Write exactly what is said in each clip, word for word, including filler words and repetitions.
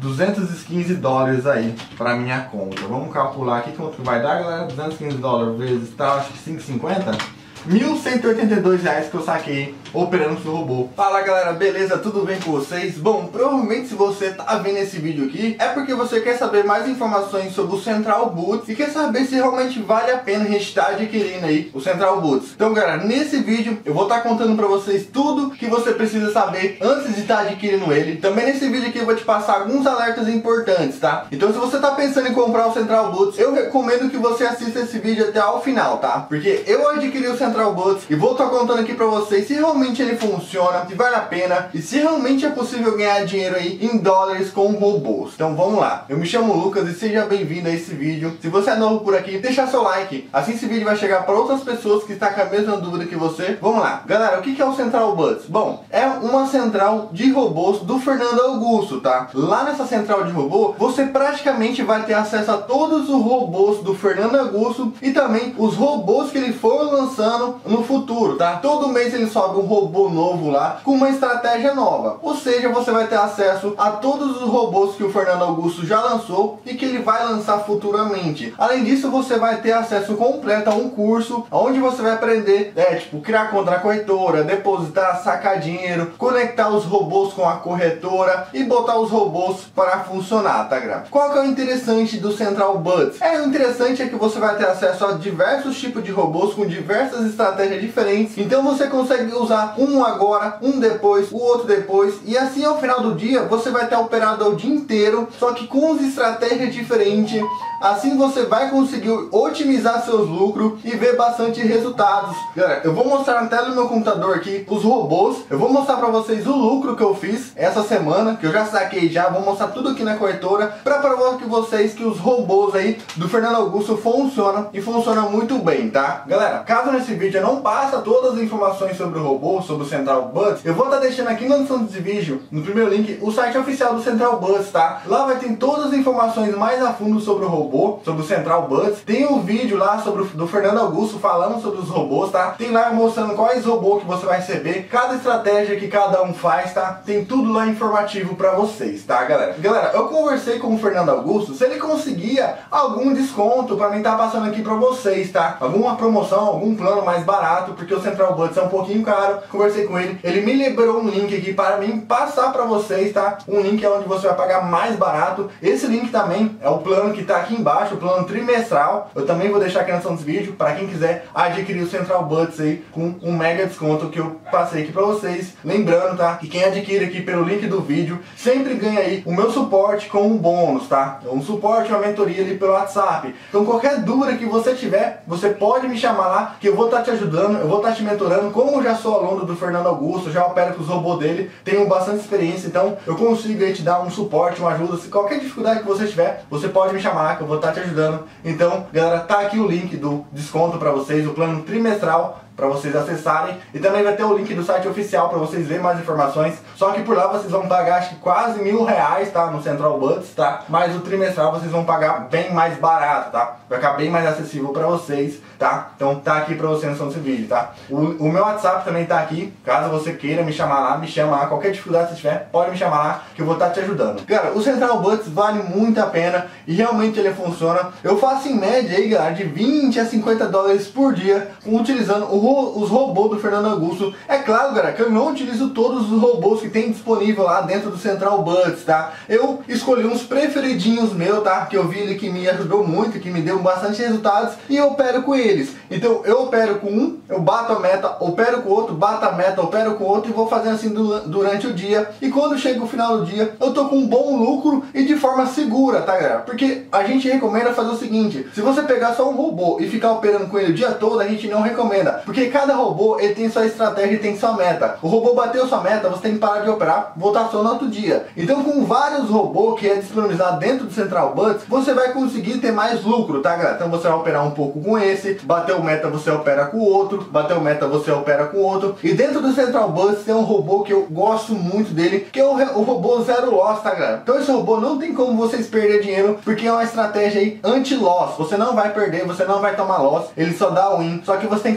duzentos e quinze dólares aí pra minha conta. Vamos calcular aqui quanto que vai dar, galera. duzentos e quinze dólares vezes, tá, acho que cinco e cinquenta. mil cento e oitenta e dois reais que eu saquei operando com o robô. Fala galera, beleza? Tudo bem com vocês? Bom, provavelmente se você tá vendo esse vídeo aqui é porque você quer saber mais informações sobre o Central Boots e quer saber se realmente vale a pena a gente estar adquirindo aí o Central Boots. Então galera, nesse vídeo eu vou estar contando pra vocês tudo que você precisa saber antes de estar adquirindo ele. Também nesse vídeo aqui eu vou te passar alguns alertas importantes, tá? Então se você tá pensando em comprar o Central Boots, eu recomendo que você assista esse vídeo até ao final, tá? Porque eu adquiri o Central Boots e vou estar contando aqui pra vocês se realmente ele funciona, se vale a pena e se realmente é possível ganhar dinheiro aí em dólares com robôs. Então vamos lá, eu me chamo Lucas e seja bem-vindo a esse vídeo. Se você é novo por aqui, deixa seu like, assim esse vídeo vai chegar para outras pessoas que estão com a mesma dúvida que você. Vamos lá, galera, o que é o Central Boots? Bom, é uma central de robôs do Fernando Augusto, tá? Lá nessa central de robô, você praticamente vai ter acesso a todos os robôs do Fernando Augusto e também os robôs que ele for lançando no futuro, tá? Todo mês ele sobe um robô novo lá com uma estratégia nova, ou seja, você vai ter acesso a todos os robôs que o Fernando Augusto já lançou e que ele vai lançar futuramente. Além disso, você vai ter acesso completo a um curso onde você vai aprender, é, tipo, criar conta na corretora, depositar, sacar dinheiro, conectar os robôs com a corretora e botar os robôs para funcionar, tá, galera? Qual que é o interessante do Central Boots? É, o interessante é que você vai ter acesso a diversos tipos de robôs com diversas estratégias diferentes, então você consegue usar um agora, um depois, o outro depois, e assim ao final do dia você vai ter operado o dia inteiro, só que com as estratégias diferentes. Assim você vai conseguir otimizar seus lucros e ver bastante resultados. Galera, eu vou mostrar na tela do meu computador aqui os robôs. Eu vou mostrar pra vocês o lucro que eu fiz essa semana, que eu já saquei já. Vou mostrar tudo aqui na corretora pra provar que vocês que os robôs aí do Fernando Augusto funcionam e funcionam muito bem, tá? Galera, caso nesse vídeo eu não passe todas as informações sobre o robô, sobre o Central Boots, eu vou estar deixando aqui na descrição desse vídeo, no primeiro link, o site oficial do Central Boots, tá? Lá vai ter todas as informações mais a fundo sobre o robô, sobre o Central Boots. Tem um vídeo lá sobre o, do Fernando Augusto falando sobre os robôs, tá? Tem lá mostrando quais robôs que você vai receber, cada estratégia que cada um faz, tá? Tem tudo lá informativo pra vocês, tá, galera? Galera, eu conversei com o Fernando Augusto se ele conseguia algum desconto pra mim estar passando aqui pra vocês, tá? Alguma promoção, algum plano mais barato, porque o Central Boots é um pouquinho caro. Conversei com ele, ele me liberou um link aqui para mim passar pra vocês, tá? Um link é onde você vai pagar mais barato. Esse link também é o plano que tá aqui embaixo, o plano trimestral. Eu também vou deixar aqui na descrição desse vídeo para quem quiser adquirir o Central Boots aí com um mega desconto que eu passei aqui pra vocês. Lembrando, tá? Que quem adquire aqui pelo link do vídeo sempre ganha aí o meu suporte com um bônus, tá? Um suporte, uma mentoria ali pelo WhatsApp. Então qualquer dúvida que você tiver, você pode me chamar lá que eu vou estar te ajudando, eu vou estar te mentorando. Como eu já sou aluno do Fernando Augusto, já opero com os robôs dele, tenho bastante experiência, então eu consigo aí te dar um suporte, uma ajuda. Se qualquer dificuldade que você tiver, você pode me chamar que eu vou estar te ajudando. Então, galera, tá aqui o link do desconto para vocês, o plano trimestral para vocês acessarem, e também vai ter o link do site oficial para vocês verem mais informações. Só que por lá vocês vão pagar acho que quase mil reais, tá, no Central Boots, tá? Mas o trimestral vocês vão pagar bem mais barato, tá? Vai ficar bem mais acessível para vocês, tá? Então tá aqui para você nesse vídeo, tá? O, o meu WhatsApp também tá aqui, caso você queira me chamar lá, me chama lá, qualquer dificuldade que você tiver, pode me chamar lá que eu vou estar te ajudando. Cara, o Central Boots vale muito a pena e realmente ele funciona. Eu faço em média aí, galera, de vinte a cinquenta dólares por dia utilizando o os robôs do Fernando Augusto. É claro, galera, que eu não utilizo todos os robôs que tem disponível lá dentro do Central Boots, tá? Eu escolhi uns preferidinhos meus, tá? Que eu vi ele que me ajudou muito, que me deu bastante resultados e eu opero com eles. Então eu opero com um, eu bato a meta, opero com o outro, bato a meta, opero com o outro e vou fazendo assim durante o dia. E quando chega o final do dia, eu tô com um bom lucro e de forma segura, tá, galera? Porque a gente recomenda fazer o seguinte: se você pegar só um robô e ficar operando com ele o dia todo, a gente não recomenda. Porque cada robô ele tem sua estratégia e tem sua meta. O robô bateu sua meta, você tem que parar de operar, voltar só no outro dia. Então com vários robôs que é disponibilizado dentro do Central Boots, você vai conseguir ter mais lucro, tá, galera? Então você vai operar um pouco com esse, bateu meta você opera com o outro, bateu meta você opera com o outro. E dentro do Central Boots tem um robô que eu gosto muito dele, que é o, o robô Zero Loss, tá, galera? Então esse robô não tem como vocês perder dinheiro, porque é uma estratégia aí anti-loss. Você não vai perder, você não vai tomar loss, ele só dá win, só que você tem que usar ele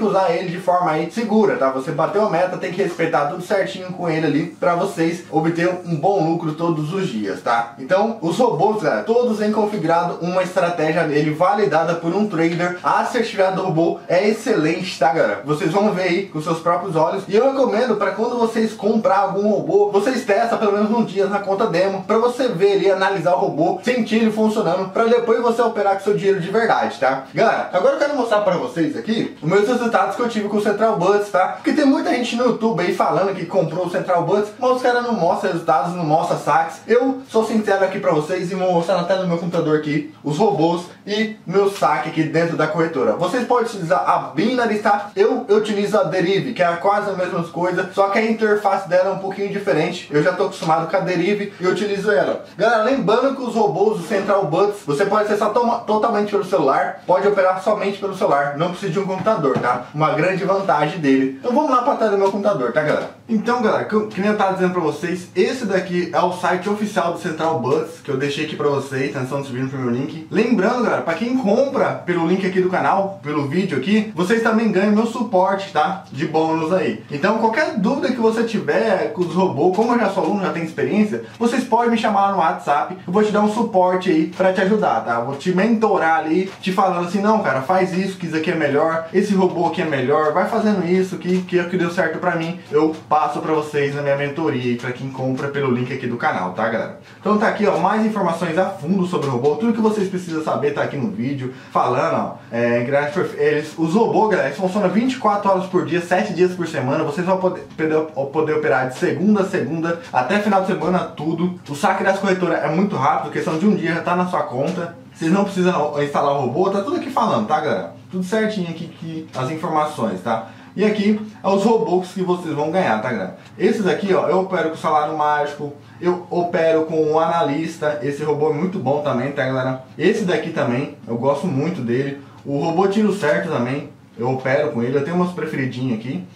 ele de forma aí segura, tá? Você bateu a meta, tem que respeitar tudo certinho com ele ali pra vocês obter um bom lucro todos os dias, tá? Então, os robôs, galera, todos têm configurado uma estratégia dele validada por um trader. A assertividade do robô é excelente, tá, galera? Vocês vão ver aí com seus próprios olhos. E eu recomendo para quando vocês comprar algum robô, vocês testam pelo menos um dia na conta demo, para você ver e analisar o robô, sentir ele funcionando, para depois você operar com seu dinheiro de verdade, tá? Galera, agora eu quero mostrar para vocês aqui os meus resultados que eu tive com o Central Buds, tá? Porque tem muita gente no YouTube aí falando que comprou o Central Buds, mas os caras não mostram resultados, não mostram saques. Eu sou sincero aqui para vocês e vou mostrar na tela do meu computador aqui os robôs e meu saque aqui dentro da corretora. Vocês podem utilizar a Binary, tá? Eu, eu utilizo a Derive, que é quase a mesma coisa, só que a interface dela é um pouquinho diferente. Eu já tô acostumado com a Derive e eu utilizo ela. Galera, lembrando que os robôs do Central Buds, você pode acessar totalmente pelo celular, pode operar somente pelo celular, não precisa de um computador, tá? Uma grande vantagem dele. Então vamos lá para trás do meu computador, tá, galera? Então, galera, que, que nem eu tava dizendo pra vocês, esse daqui é o site oficial do Central Buds, que eu deixei aqui pra vocês, tá? Estão subindo pro meu link. Lembrando, galera, pra quem compra pelo link aqui do canal, pelo vídeo aqui, vocês também ganham meu suporte, tá? De bônus aí. Então, qualquer dúvida que você tiver com os robôs, como eu já sou aluno, já tenho experiência, vocês podem me chamar no WhatsApp, eu vou te dar um suporte aí pra te ajudar, tá? Eu vou te mentorar ali, te falando assim, não, cara, faz isso, que isso aqui é melhor, esse robô aqui é melhor, vai fazendo isso, que, que é o que deu certo pra mim, eu passo pra vocês na minha mentoria e pra quem compra pelo link aqui do canal, tá, galera? Então tá aqui, ó, mais informações a fundo sobre o robô, tudo que vocês precisam saber tá aqui no vídeo, falando, ó, é, eles, os robôs, galera, eles funcionam vinte e quatro horas por dia, sete dias por semana, vocês vão poder, poder operar de segunda a segunda, até final de semana, tudo. O saque das corretoras é muito rápido, questão de um dia já tá na sua conta, vocês não precisam instalar o robô, tá tudo aqui falando, tá, galera? Tudo certinho aqui, aqui as informações, tá? E aqui é os robôs que vocês vão ganhar, tá, galera? Esses aqui, ó, eu opero com o salário mágico, eu opero com o analista, esse robô é muito bom também, tá, galera? Esse daqui também, eu gosto muito dele. O robô tiro certo também, eu opero com ele, eu tenho umas preferidinhas aqui.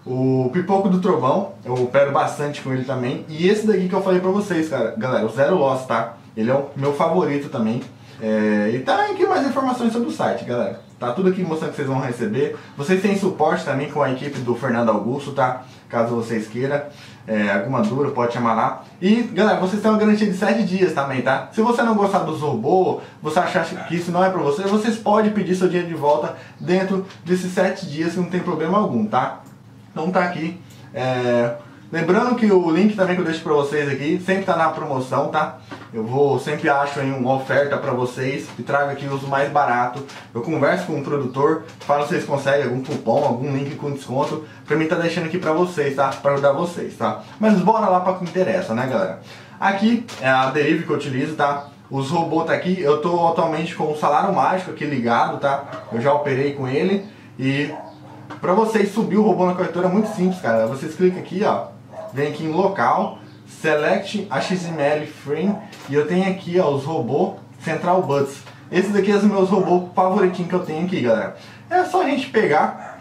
O pipoco do trovão, eu opero bastante com ele também. E esse daqui que eu falei pra vocês, cara, galera, o Zero Loss, tá? Ele é o meu favorito também. É, e tá aqui mais informações sobre o site, galera. Tá tudo aqui mostrando que vocês vão receber. Vocês têm suporte também com a equipe do Fernando Augusto, tá? Caso vocês queiram. É, alguma dúvida, pode chamar lá. E, galera, vocês têm uma garantia de sete dias também, tá? Se você não gostar dos robôs, você achar que isso não é pra você, vocês podem pedir seu dinheiro de volta dentro desses sete dias, que não tem problema algum, tá? Então tá aqui. É... Lembrando que o link também que eu deixo pra vocês aqui sempre tá na promoção, tá? Eu vou, sempre acho aí uma oferta pra vocês e trago aqui os mais baratos. Eu converso com o produtor, falo se vocês conseguem algum cupom, algum link com desconto, pra mim tá deixando aqui pra vocês, tá? Pra ajudar vocês, tá? Mas bora lá pra o que interessa, né, galera? Aqui é a Derive que eu utilizo, tá? Os robôs tá aqui, eu tô atualmente com o salário mágico aqui ligado, tá? Eu já operei com ele e pra vocês subir o robô na corretora é muito simples, cara. Vocês clicam aqui, ó. Vem aqui em local, select X M L frame e eu tenho aqui, ó, os robôs Central Buds. Esses aqui são os meus robôs favoritinhos que eu tenho aqui, galera. É só a gente pegar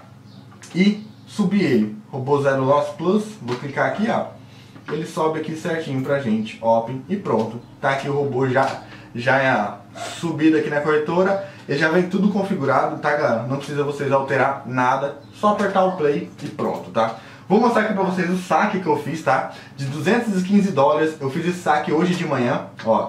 e subir ele. Robô Zero Loss Plus, vou clicar aqui, ó. Ele sobe aqui certinho pra gente, open e pronto. Tá aqui o robô já, já é subido aqui na corretora. Ele já vem tudo configurado, tá, galera? Não precisa vocês alterar nada, só apertar o play e pronto, tá? Vou mostrar aqui pra vocês o saque que eu fiz, tá? De duzentos e quinze dólares, eu fiz esse saque hoje de manhã, ó.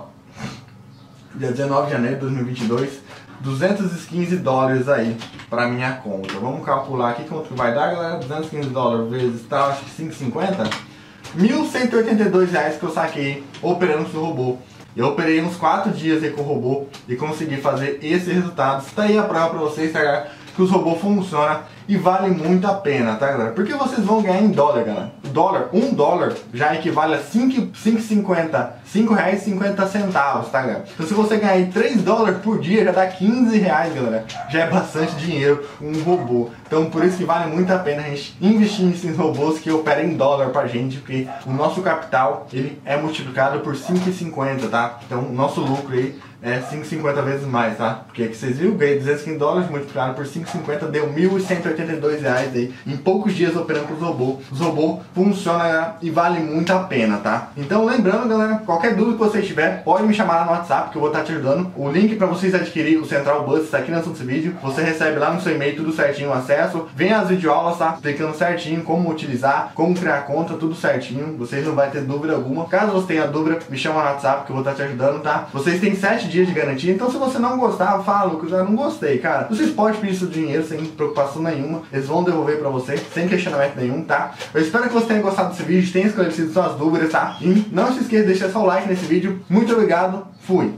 Dia dezenove de janeiro de dois mil e vinte e dois. duzentos e quinze dólares aí pra minha conta. Vamos calcular aqui quanto vai dar, galera. duzentos e quinze dólares vezes, tá, acho que cinco e cinquenta. mil cento e oitenta e dois reais que eu saquei operando com o robô. Eu operei uns quatro dias aí com o robô e consegui fazer esse resultado. Está aí a prova pra vocês, tá, galera? Que os robôs funcionam e vale muito a pena, tá, galera? Porque vocês vão ganhar em dólar, galera. O dólar, um dólar já equivale a cinco e cinquenta, cinco reais e cinquenta centavos, tá, galera? Então se você ganhar aí três dólares por dia, já dá quinze reais, galera. Já é bastante dinheiro um robô. Então por isso que vale muito a pena a gente investir nesses robôs que operam em dólar pra gente, porque o nosso capital, ele é multiplicado por cinco e cinquenta, tá? Então o nosso lucro aí é cinco e cinquenta vezes mais, tá? Porque aqui vocês viram, ganhei duzentos e quinze dólares, multiplicado por cinco e cinquenta, deu mil cento e oitenta e dois reais aí, em poucos dias operando com os robôs. Os robôs funcionam e vale muito a pena, tá? Então lembrando, galera, qualquer dúvida que vocês tiver, pode me chamar lá no WhatsApp, que eu vou estar te ajudando. O link para vocês adquirir o Central Bus está aqui na descrição desse vídeo. Você recebe lá no seu e-mail tudo certinho o acesso. Vem as videoaulas, tá? Explicando certinho como utilizar, como criar conta, tudo certinho. Vocês não vão ter dúvida alguma. Caso você tenha dúvida, me chama no WhatsApp que eu vou estar te ajudando, tá? Vocês têm sete dias de garantia, então se você não gostar, fala, Lucas, eu não gostei, cara. Vocês podem pedir seu dinheiro sem preocupação nenhuma. Eles vão devolver pra você, sem questionamento nenhum, tá? Eu espero que você tenha gostado desse vídeo, tenha esclarecido suas dúvidas, tá? E não se esqueça de deixar seu like nesse vídeo. Muito obrigado, fui!